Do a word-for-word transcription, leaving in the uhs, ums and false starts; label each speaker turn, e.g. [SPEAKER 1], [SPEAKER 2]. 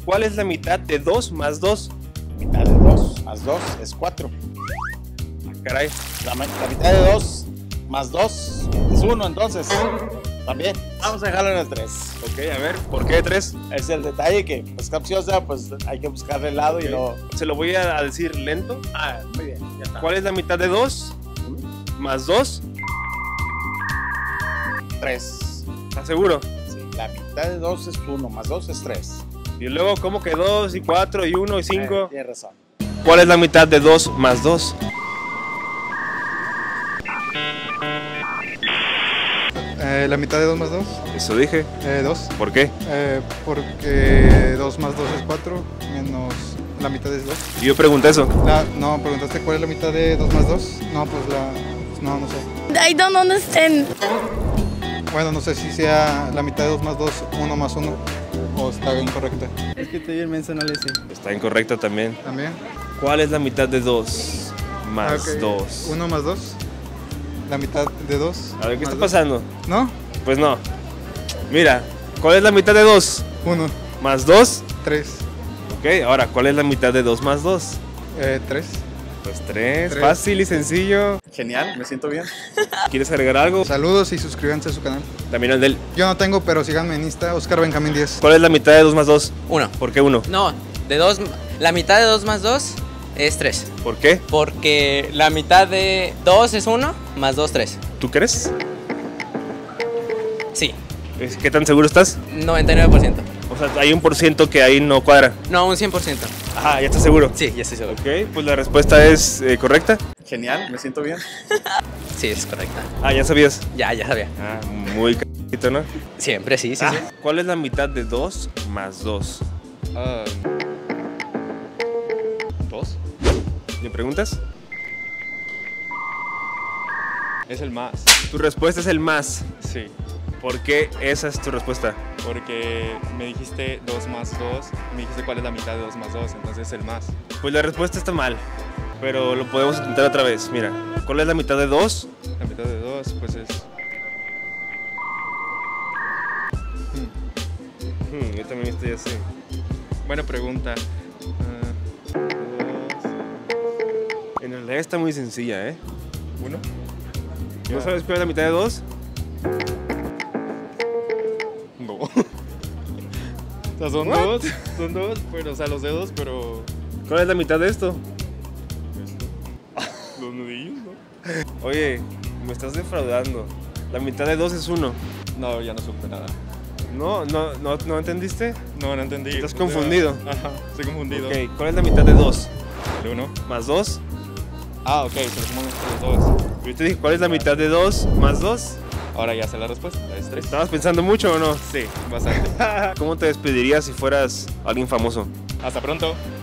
[SPEAKER 1] ¿Cuál es la mitad de dos más dos?
[SPEAKER 2] Mitad de dos más dos es cuatro.
[SPEAKER 1] Caray.
[SPEAKER 2] La, la mitad de dos más dos es uno, entonces. También. Vamos a dejarlo en el tres.
[SPEAKER 1] Ok, a ver, ¿por qué tres?
[SPEAKER 2] Es el detalle que, pues capciosa, pues hay que buscarle el lado. Okay. Y no.
[SPEAKER 1] Se lo voy a decir lento.
[SPEAKER 2] Ah, muy bien, ya está.
[SPEAKER 1] ¿Cuál es la mitad de dos más dos?
[SPEAKER 2] tres.
[SPEAKER 1] ¿Estás seguro?
[SPEAKER 2] Sí, la mitad de dos es uno, más dos es tres.
[SPEAKER 1] Y luego, ¿cómo que dos y cuatro y uno y cinco?
[SPEAKER 2] Eh, tienes razón.
[SPEAKER 1] ¿Cuál es la mitad de dos más dos?
[SPEAKER 3] Eh, la mitad de dos más dos.
[SPEAKER 1] Eso dije.
[SPEAKER 3] Eh, dos.
[SPEAKER 1] ¿Por qué?
[SPEAKER 3] Eh, porque dos más dos es cuatro, menos la mitad es dos.
[SPEAKER 1] Y yo pregunté eso.
[SPEAKER 3] La, no, preguntaste cuál es la mitad de dos más dos. No, pues la... Pues no, no sé.
[SPEAKER 4] I don't understand.
[SPEAKER 3] Bueno, no sé si sea la mitad de dos más dos, uno más uno. O está incorrecta.
[SPEAKER 5] Es que estoy inmenso, no le sé.
[SPEAKER 1] Está incorrecta también.
[SPEAKER 3] ¿También?
[SPEAKER 1] ¿Cuál es la mitad de dos más
[SPEAKER 3] okay.
[SPEAKER 1] dos?
[SPEAKER 3] uno más dos. La mitad de dos.
[SPEAKER 1] A ver, ¿qué está
[SPEAKER 3] dos.
[SPEAKER 1] pasando?
[SPEAKER 3] ¿No?
[SPEAKER 1] Pues no. Mira, ¿cuál es la mitad de dos?
[SPEAKER 3] uno.
[SPEAKER 1] ¿Más dos?
[SPEAKER 3] tres.
[SPEAKER 1] Ok, ahora, ¿cuál es la mitad de dos más dos?
[SPEAKER 3] Eh, tres.
[SPEAKER 1] Pues tres. tres. Fácil y sencillo.
[SPEAKER 2] Genial, me siento bien.
[SPEAKER 1] ¿Quieres agregar algo?
[SPEAKER 3] Saludos y suscríbanse a su canal.
[SPEAKER 1] También el del...
[SPEAKER 3] Yo no tengo, pero síganme en Insta, Oscar Benjamín diez.
[SPEAKER 1] ¿Cuál es la mitad de dos más dos?
[SPEAKER 6] uno.
[SPEAKER 1] ¿Por qué uno?
[SPEAKER 6] No, de dos, la mitad de dos más dos es tres.
[SPEAKER 1] ¿Por qué?
[SPEAKER 6] Porque la mitad de dos es uno, más dos, tres.
[SPEAKER 1] ¿Tú crees?
[SPEAKER 6] Sí.
[SPEAKER 1] ¿Qué tan seguro estás?
[SPEAKER 6] noventa y nueve por ciento.
[SPEAKER 1] O sea, hay un por ciento que ahí no cuadra.
[SPEAKER 6] No, un cien por ciento.
[SPEAKER 1] Ajá, ¿ya estás seguro?
[SPEAKER 6] Sí, ya estoy seguro.
[SPEAKER 1] Ok, pues la respuesta es eh, correcta.
[SPEAKER 2] Genial, me siento bien.
[SPEAKER 6] Sí, es correcta.
[SPEAKER 1] Ah, ¿ya sabías?
[SPEAKER 6] Ya, ya sabía.
[SPEAKER 1] Ah, muy c***ito, ¿no?
[SPEAKER 6] Siempre, sí, sí,
[SPEAKER 1] ah,
[SPEAKER 6] sí.
[SPEAKER 1] ¿Cuál es la mitad de dos más dos?
[SPEAKER 5] Uh, ¿Dos?
[SPEAKER 1] ¿Me preguntas?
[SPEAKER 5] Es el más.
[SPEAKER 1] Tu respuesta es el más.
[SPEAKER 5] Sí.
[SPEAKER 1] ¿Por qué esa es tu respuesta?
[SPEAKER 5] Porque me dijiste dos más dos, me dijiste cuál es la mitad de dos más dos, entonces es el más.
[SPEAKER 1] Pues la respuesta está mal, pero lo podemos intentar otra vez. Mira, ¿cuál es la mitad de dos?
[SPEAKER 5] La mitad de dos, pues es...
[SPEAKER 1] Hmm. Hmm, yo también estoy así.
[SPEAKER 5] Buena pregunta. Uh, dos...
[SPEAKER 1] En realidad está muy sencilla, ¿eh?
[SPEAKER 5] ¿Uno?
[SPEAKER 1] ¿No sabes cuál es la mitad de dos?
[SPEAKER 5] No. O sea, son What? dos, son dos, pero, o sea, los dedos, pero...
[SPEAKER 1] ¿Cuál es la mitad de esto?
[SPEAKER 5] Los nudillos, ¿no?
[SPEAKER 1] Oye, me estás defraudando. La mitad de dos es uno.
[SPEAKER 5] No, ya no supe nada.
[SPEAKER 1] No, no, no, ¿no entendiste?
[SPEAKER 5] No, no entendí.
[SPEAKER 1] ¿Estás
[SPEAKER 5] O sea,
[SPEAKER 1] confundido?
[SPEAKER 5] Ajá, estoy confundido.
[SPEAKER 1] Ok, ¿cuál es la mitad de dos?
[SPEAKER 5] El uno.
[SPEAKER 1] ¿Más dos?
[SPEAKER 5] Ah, ok, se lo suman entre los dos.
[SPEAKER 1] Yo te dije, ¿cuál es la mitad de dos más dos?
[SPEAKER 5] Ahora ya sé la respuesta, es tres.
[SPEAKER 1] ¿Estabas pensando mucho o no?
[SPEAKER 5] Sí, bastante.
[SPEAKER 1] ¿Cómo te despedirías si fueras alguien famoso?
[SPEAKER 5] Hasta pronto.